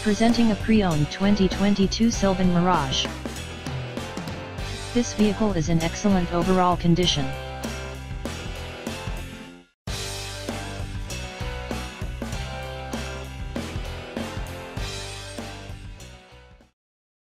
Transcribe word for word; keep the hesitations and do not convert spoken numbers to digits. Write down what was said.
Presenting a pre-owned twenty twenty-two Sylvan Mirage. This vehicle is in excellent overall condition.